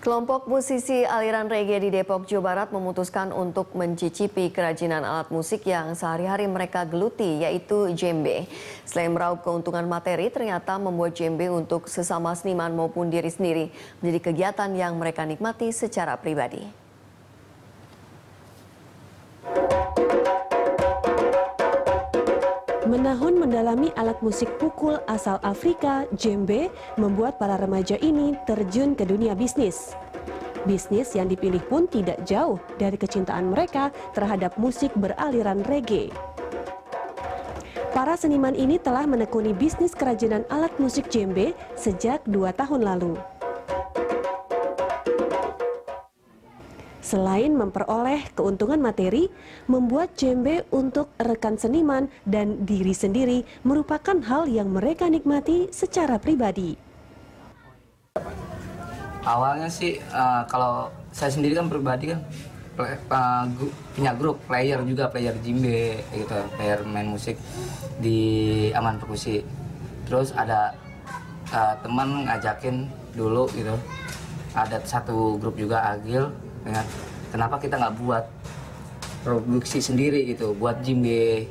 Kelompok musisi aliran reggae di Depok, Jawa Barat memutuskan untuk mencicipi kerajinan alat musik yang sehari-hari mereka geluti, yaitu djembe. Selain meraup keuntungan materi, ternyata membuat djembe untuk sesama seniman maupun diri sendiri menjadi kegiatan yang mereka nikmati secara pribadi. Menahun mendalami alat musik pukul asal Afrika, djembe membuat para remaja ini terjun ke dunia bisnis. Bisnis yang dipilih pun tidak jauh dari kecintaan mereka terhadap musik beraliran reggae. Para seniman ini telah menekuni bisnis kerajinan alat musik djembe sejak 2 tahun lalu. Selain memperoleh keuntungan materi, membuat djembe untuk rekan seniman dan diri sendiri merupakan hal yang mereka nikmati secara pribadi. Awalnya sih, kalau saya sendiri kan pribadi kan punya grup player juga, player djembe gitu, player main musik di Aman Perkusi. Terus ada teman ngajakin dulu gitu, ada satu grup juga Agil. Kenapa kita nggak buat produksi sendiri gitu, buat djembe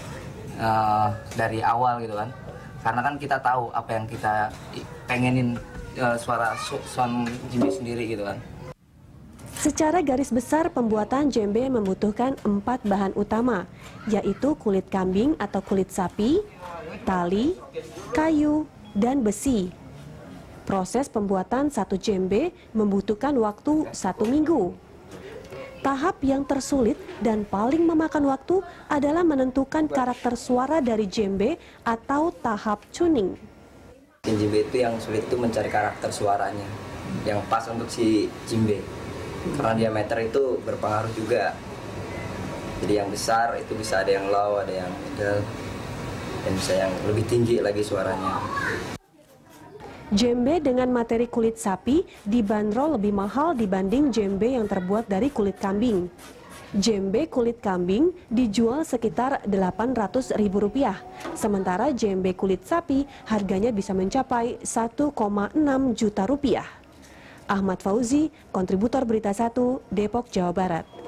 dari awal gitu kan? Karena kan kita tahu apa yang kita pengenin, suara sound djembe sendiri gitu kan. Secara garis besar, pembuatan djembe membutuhkan 4 bahan utama, yaitu kulit kambing atau kulit sapi, tali, kayu, dan besi. Proses pembuatan satu djembe membutuhkan waktu 1 minggu. Tahap yang tersulit dan paling memakan waktu adalah menentukan karakter suara dari djembe atau tahap tuning. Djembe itu yang sulit itu mencari karakter suaranya yang pas untuk si djembe. Karena diameter itu berpengaruh juga. Jadi yang besar itu bisa ada yang low, ada yang middle, dan bisa yang lebih tinggi lagi suaranya. Djembe dengan materi kulit sapi dibanderol lebih mahal dibanding djembe yang terbuat dari kulit kambing. Djembe kulit kambing dijual sekitar Rp800.000, sementara djembe kulit sapi harganya bisa mencapai Rp1,6 juta. Ahmad Fauzi, kontributor Berita 1, Depok, Jawa Barat.